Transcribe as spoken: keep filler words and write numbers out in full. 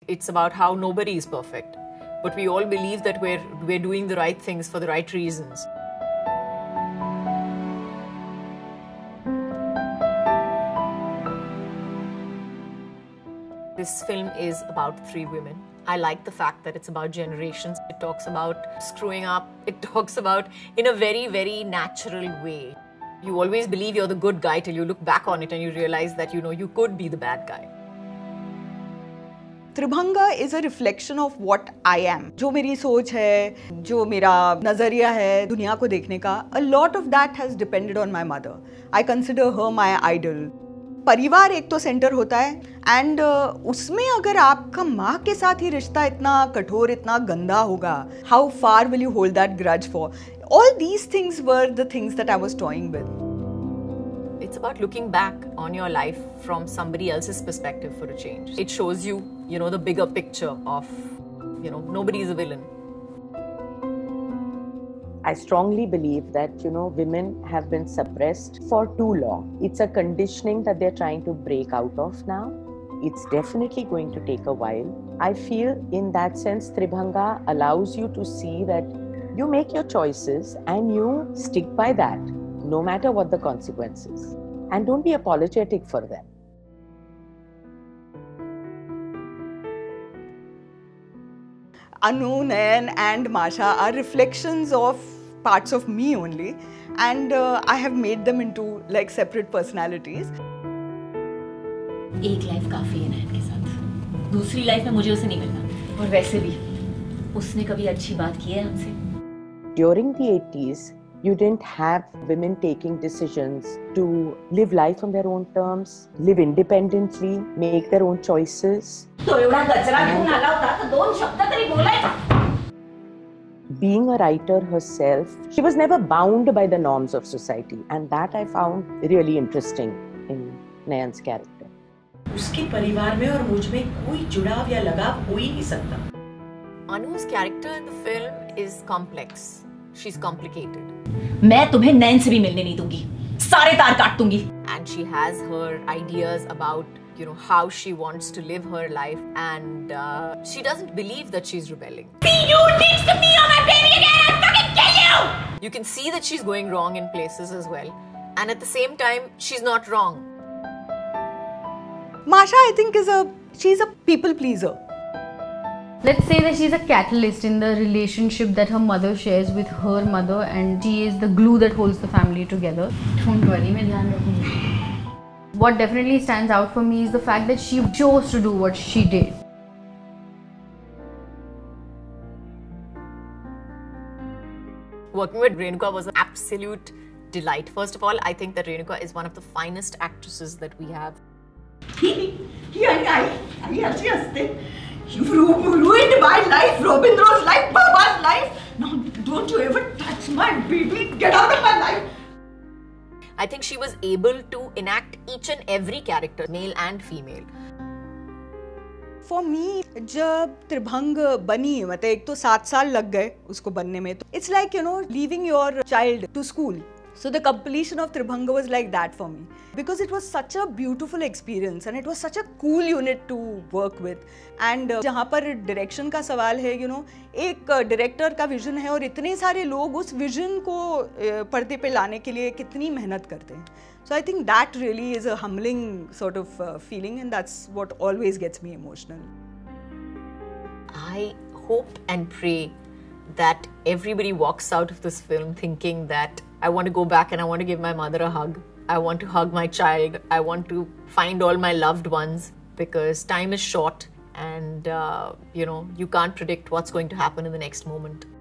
It's about how nobody is perfect, but we all believe that we're, we're doing the right things for the right reasons. This film is about three women. I like the fact that it's about generations. It talks about screwing up. It talks about in a very, very natural way. You always believe you're the good guy till you look back on it and you realize that, you know, you could be the bad guy. Tribhanga is a reflection of what I am. जो मेरी सोच है, जो मेरा नजरिया है दुनिया को देखने का, a lot of that has depended on my mother. I consider her my idol. परिवार एक तो सेंटर होता है एंड uh, उसमें अगर आपका माँ के साथ ही रिश्ता इतना कठोर इतना गंदा होगा, how far will you hold that grudge for? All these things were the things that I was toying with. It's about looking back on your life from somebody else's perspective for a change. It shows you, you know, the bigger picture of, you know, nobody is a villain. I strongly believe that, you know, women have been suppressed for too long. It's a conditioning that they're trying to break out of now. It's definitely going to take a while. I feel in that sense, Tribhanga allows you to see that you make your choices and you stick by that, no matter what the consequences. And don't be apologetic for them. Anu, Nayan and Masha are reflections of parts of me only, and uh, I have made them into like separate personalities. एक life काफी है नयन के साथ, दूसरी life में मुझे उसे नहीं मिलना, और वैसे भी उसने कभी अच्छी बात की है हमसे? During the eighties, you didn't have women taking decisions to live life on their own terms, live independently, make their own choices. तो एवढा कचरा घेऊन आला होता तर दोन शब्द तरी बोलायचा. Being a writer herself, she was never bound by the norms of society, and that I found really interesting in Nayan's character. उसके परिवार में और मुझ में कोई जुड़ाव या लगाव हो ही नहीं सकता. Anu's character in the film is complex. She's complicated. मैं तुम्हें नयन से भी मिलने नहीं दूंगी, सारे तार काट दूंगी. And she has her ideas about, you know, how she wants to live her life, and uh, she doesn't believe that she's rebelling. See you next to me on my baby again, I'll fucking kill you! You can see that she's going wrong in places as well, and at the same time, she's not wrong. Masha, I think, is a she's a people pleaser. Let's say that she's a catalyst in the relationship that her mother shares with her mother, and she is the glue that holds the family together. Don't worry, मैं ध्यान रखूंगी. What definitely stands out for me is the fact that she chose to do what she did. Working with Renuka was an absolute delight. First of all, I think that Renuka is one of the finest actresses that we have. You've ruined my life, Robindra's life, Baba's life. Now, don't you ever touch my baby. Get out of my life. I think she was able to enact each and every character, male and female. For me, जब त्रिभंग बनी, मतलब एक तो सात साल लग गए उसको बनने में, तो it's like, you know, leaving your child to school. So the completion of Tribhanga was like that for me, because it was such a beautiful experience and it was such a cool unit to work with. And uh, जहाँ पर direction का सवाल है, you know, एक director का vision है और इतने सारे लोग उस vision को पर्दे पे लाने के लिए कितनी मेहनत करते हैं. So I think that really is a humbling sort of uh, feeling, and that's what always gets me emotional. I hope and pray that everybody walks out of this film thinking that I want to go back and I want to give my mother a hug. I want to hug my child. I want to find all my loved ones, because time is short and, uh, you know, you can't predict what's going to happen in the next moment.